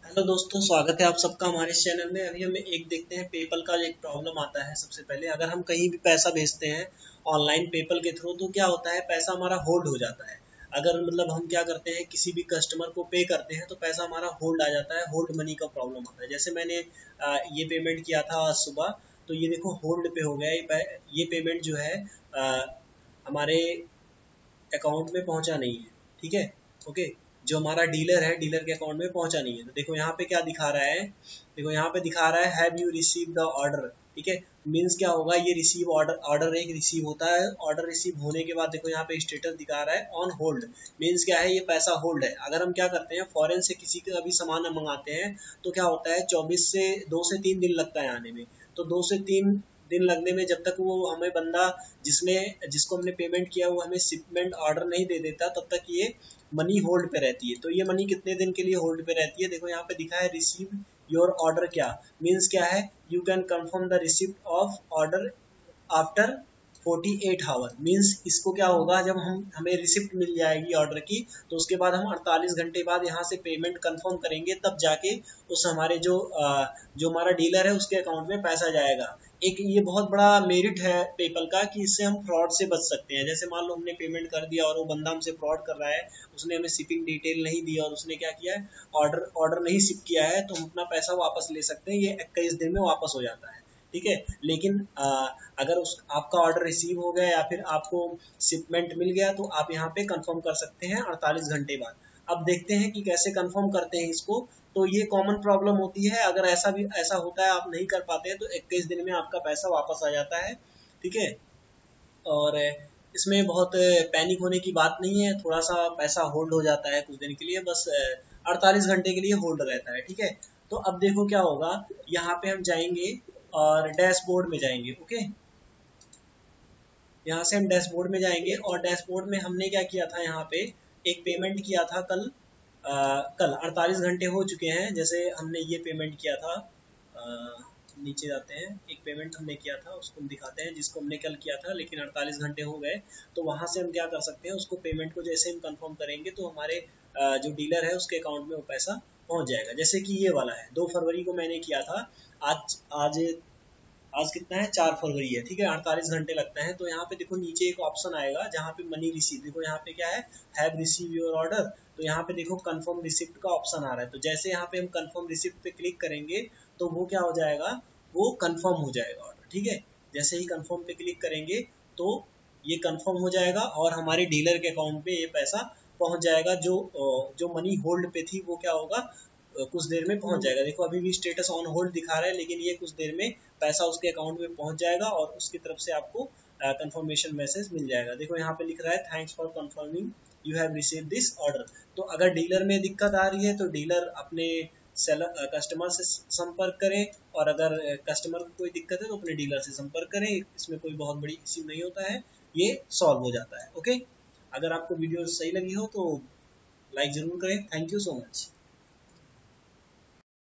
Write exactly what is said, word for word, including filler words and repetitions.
Hello दोस्तों, स्वागत है आप सबका हमारे इस चैनल में। अभी हम एक देखते हैं पेपल का एक प्रॉब्लम आता है। सबसे पहले अगर हम कहीं भी पैसा भेजते हैं ऑनलाइन पेपल के थ्रू, तो क्या होता है, पैसा हमारा होल्ड हो जाता है। अगर मतलब हम क्या करते हैं, किसी भी कस्टमर को पे करते हैं तो पैसा हमारा होल्ड आ जाता है, होल्ड मनी का प्रॉब्लम आता है। जैसे मैंने आ, ये पेमेंट किया था आज सुबह, तो ये देखो होल्ड पे हो गया। ये पे- ये पेमेंट जो है आ, हमारे अकाउंट में पहुंचा नहीं है। ठीक है, ओके। जो हमारा डीलर है, डीलर के अकाउंट में पहुंचा नहीं है। तो देखो यहाँ पे क्या दिखा रहा है, देखो यहाँ पे दिखा रहा है have you receive the order. ठीक है, मीन्स क्या होगा, ये रिसीव ऑर्डर, ऑर्डर एक रिसीव होता है। ऑर्डर रिसीव होने के बाद देखो यहाँ पे स्टेटस दिखा रहा है ऑन होल्ड। मीन्स क्या है, ये पैसा होल्ड है। अगर हम क्या करते हैं, फॉरेन से किसी का भी सामान हम मंगाते हैं तो क्या होता है, चौबीस से दो से तीन दिन लगता है आने में। तो दो से तीन दिन लगने में, जब तक वो हमें बंदा जिसने जिसको हमने पेमेंट किया वो हमें शिपमेंट ऑर्डर नहीं दे देता, तब तक ये मनी होल्ड पे रहती है। तो ये मनी कितने दिन के लिए होल्ड पे रहती है, देखो यहाँ पे दिखा है रिसीव योर ऑर्डर। क्या मीन्स क्या है, you can confirm the receipt of order after forty eight hour. Means इसको क्या होगा, जब हम हमें रिसिप्ट मिल जाएगी ऑर्डर की, तो उसके बाद हम अड़तालीस घंटे बाद यहाँ से पेमेंट कंफर्म करेंगे, तब जाके उस हमारे जो अ, जो हमारा डीलर है उसके अकाउंट में पैसा जाएगा। एक ये बहुत बड़ा मेरिट है पेपल का कि इससे हम फ्रॉड से बच सकते हैं। जैसे मान लो हमने पेमेंट कर दिया और वो बंदा हमसे फ्रॉड कर रहा है, उसने हमें शिपिंग डिटेल नहीं दी और उसने क्या किया है, ऑर्डर ऑर्डर नहीं शिप किया है, तो हम अपना पैसा वापस ले सकते हैं। ये इक्कीस दिन में वापस हो जाता है। ठीक है, लेकिन आ, अगर उस आपका ऑर्डर रिसीव हो गया या फिर आपको शिपमेंट मिल गया, तो आप यहाँ पे कंफर्म कर सकते हैं अड़तालीस घंटे बाद। अब देखते हैं कि कैसे कंफर्म करते हैं इसको। तो ये कॉमन प्रॉब्लम होती है, अगर ऐसा भी ऐसा होता है, आप नहीं कर पाते हैं, तो इक्कीस दिन में आपका पैसा वापस आ जाता है। ठीक है, और इसमें बहुत पैनिक होने की बात नहीं है। थोड़ा सा पैसा होल्ड हो जाता है कुछ दिन के लिए, बस अड़तालीस घंटे के लिए होल्ड रहता है। ठीक है, तो अब देखो क्या होगा, यहाँ पे हम जाएंगे और डैशबोर्ड में जाएंगे। ओके, यहाँ से हम डैशबोर्ड में जाएंगे और डैशबोर्ड में हमने क्या किया था, यहाँ पे एक पेमेंट किया था कल। आ, कल अड़तालीस घंटे हो चुके हैं, जैसे हमने ये पेमेंट किया था। आ, नीचे जाते हैं, एक पेमेंट हमने किया था उसको हम दिखाते हैं, जिसको हमने कल किया था लेकिन अड़तालीस घंटे हो गए। तो वहां से हम क्या कर सकते हैं, उसको पेमेंट को जैसे हम कंफर्म करेंगे तो हमारे आ, जो डीलर है उसके अकाउंट में वो पैसा पहुंच जाएगा। जैसे कि ये वाला है, दो फरवरी को मैंने किया था। आज आज आज कितना है, चार फरवरी है। ठीक है, अड़तालीस घंटे लगता है। तो यहाँ पे देखो नीचे एक ऑप्शन आएगा जहाँ पे मनी रिसीव, देखो यहाँ पे क्या है, हैव रिसीव योर ऑर्डर। तो यहाँ पे देखो कंफर्म रिसिप्ट का ऑप्शन आ रहा है। तो जैसे यहाँ पे हम कंफर्म रिसिप्ट पे क्लिक करेंगे तो वो क्या हो जाएगा, वो कंफर्म हो जाएगा ऑर्डर। ठीक है, जैसे ही कंफर्म पे क्लिक करेंगे तो ये कंफर्म हो जाएगा और हमारे डीलर के अकाउंट पे ये पैसा पहुंच जाएगा। जो जो मनी होल्ड पे थी वो क्या होगा, कुछ देर में पहुंच जाएगा। देखो अभी भी स्टेटस ऑन होल्ड दिखा रहा है, लेकिन ये कुछ देर में पैसा उसके अकाउंट में पहुंच जाएगा और उसकी तरफ से आपको कंफर्मेशन मैसेज मिल जाएगा। देखो यहाँ पे लिख रहा है thanks for confirming you have receive this order. तो अगर डीलर में दिक्कत आ रही है तो डीलर अपने सेलर कस्टमर से संपर्क करें, और अगर कस्टमर को कोई दिक्कत है तो अपने डीलर से संपर्क करें। इसमें कोई बहुत बड़ी इश्यू नहीं होता है, ये सॉल्व हो जाता है। ओके, अगर आपको वीडियो सही लगी हो तो लाइक जरूर करें। Thank you so much.